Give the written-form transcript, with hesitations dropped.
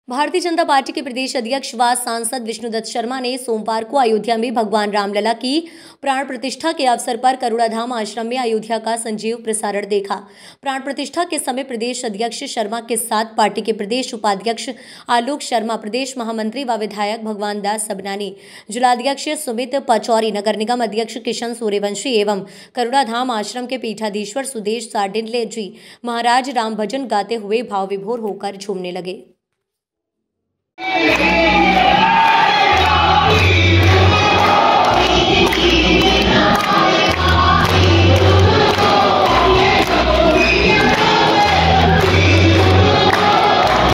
Bharatiya Janata party के प्रदेश अध्यक्ष व सांसद विष्णुदत्त शर्मा ने सोमवार को अयोध्या में भगवान रामलला की प्राण प्रतिष्ठा के अवसर पर करुणाधाम आश्रम में अयोध्या का सजीव प्रसारण देखा। प्राण प्रतिष्ठा के समय प्रदेश अध्यक्ष शर्मा के साथ पार्टी के प्रदेश उपाध्यक्ष आलोक शर्मा, प्रदेश महामंत्री व विधायक भगवान दास सबनानी, जिलाध्यक्ष सुमित पचौरी, नगर निगम अध्यक्ष किशन सूर्यवंशी एवं करुणाधाम आश्रम के पीठाधीश्वर सुदेश साडिनले जी महाराज राम भजन गाते हुए भाव विभोर होकर झूमने लगे।